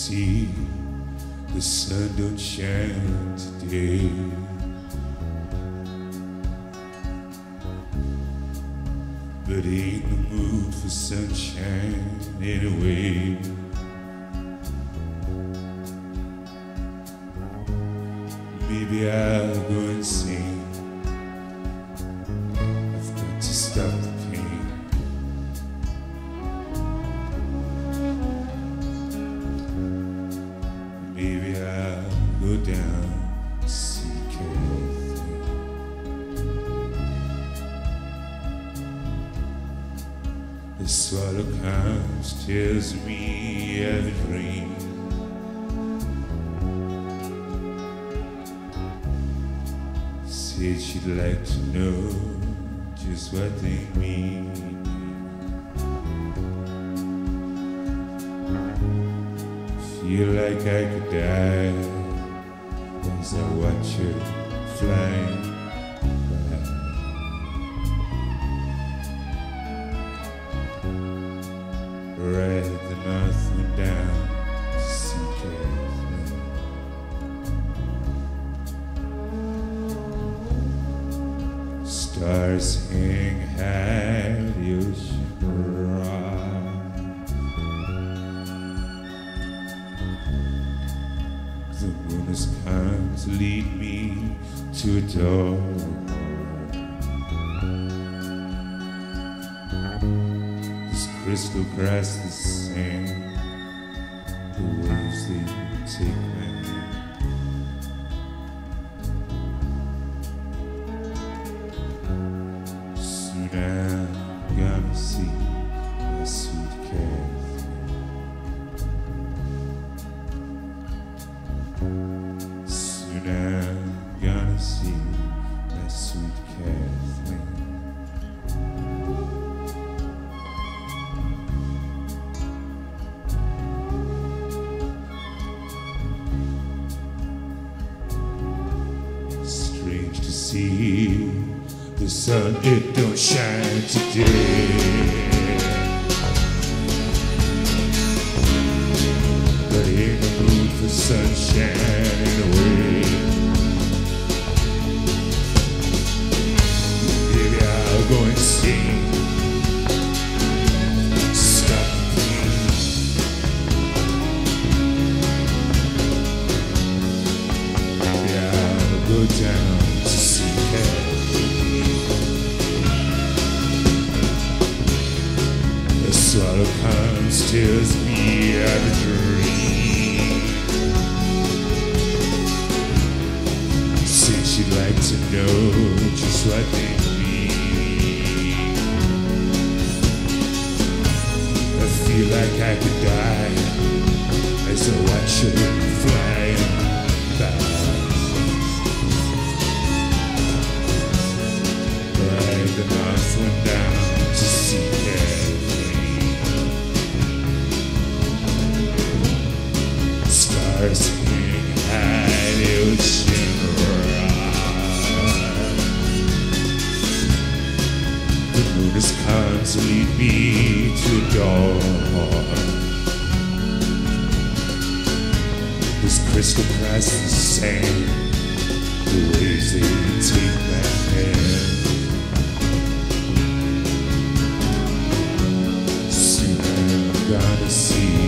see the sun don't shine today. But ain't in the mood for sunshine anyway. Maybe I'll go and sing. I've got to stop the pain. Maybe I'll go down to see Kathleen. The swallow comes, tells me I've a dream. Said she'd like to know just what they mean. Feel like I could die as I watch her flying by. Ride the north wind down to see Kathleen. Stars hang high, the ocean rock. The moon has come to lead me to a door. This crystal grass, the sand, the waves they take my hand. I'm gonna see my sweet Kathleen. Soon I'm gonna see my sweet Kathleen. Strange to see the sun, it don't shine today. But ain't no mood for sunshine away. Maybe I'll go and sing. Stop the pain. Maybe I'll go down to see Kathleen. The swallow comes, tells me I've a dream. Said she'd like to know just what they mean. I feel like I could die as I watch her flying by. Ride the north wind down to see Kathleen. Stars hang high, the ocean rock. The moon has come to lead me to a door. This crystal cracks the sand, the waves they take my hand. Soon I'm gonna see